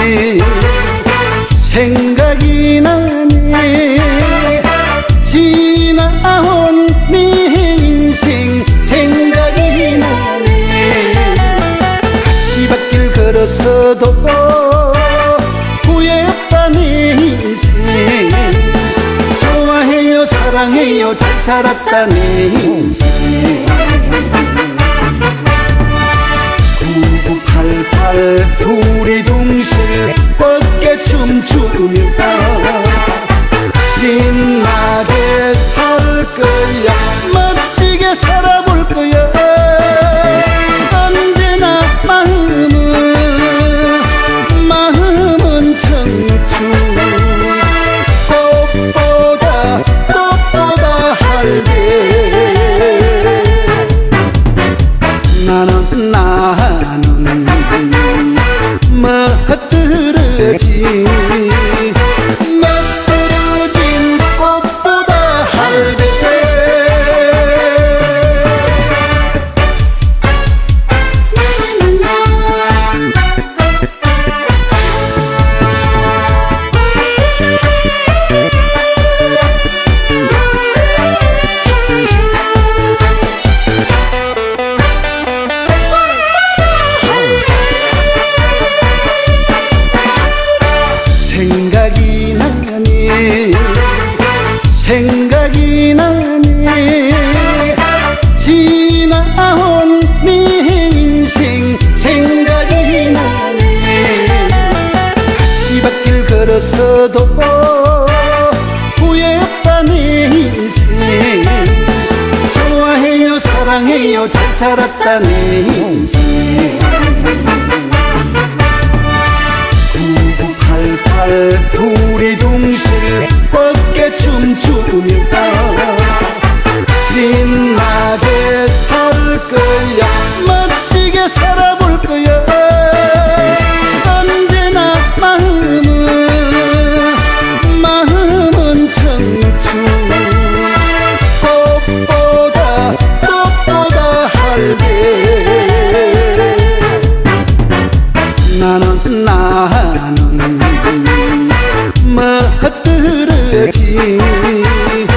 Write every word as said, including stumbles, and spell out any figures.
생각이 나네. 지나온 네 인생 생각이 나네. 다시 밭길 걸어서도 후회 없다 내 인생. 좋아해요 사랑해요 잘 살았다 내 인생. 구구팔팔 둘이 둥실 뻗게 춤추며 빛나게 살 거야. 멋지게 살아볼 거야. 언제나 마음은 마음은 청춘. 꽃보다 꽃보다 할배. 나는 나는 멋들어지 멋들어진 꽃보다 할배. 생각이 나네. 생각이 나네. 지나온 네 인생 생각이 나네. 다시 밭길 걸어서도 후회 없다 내 인생. 좋아해요 사랑해요 잘 살았다 내 인생. 구구팔팔 둘이 둥실 뻗게 춤추며 빛나게 살 거야. 멋지게 살아볼 거야. 언제나 마음은 마음은 청춘. 꽃보다 꽃보다 할배. 나는 나는 멋들어지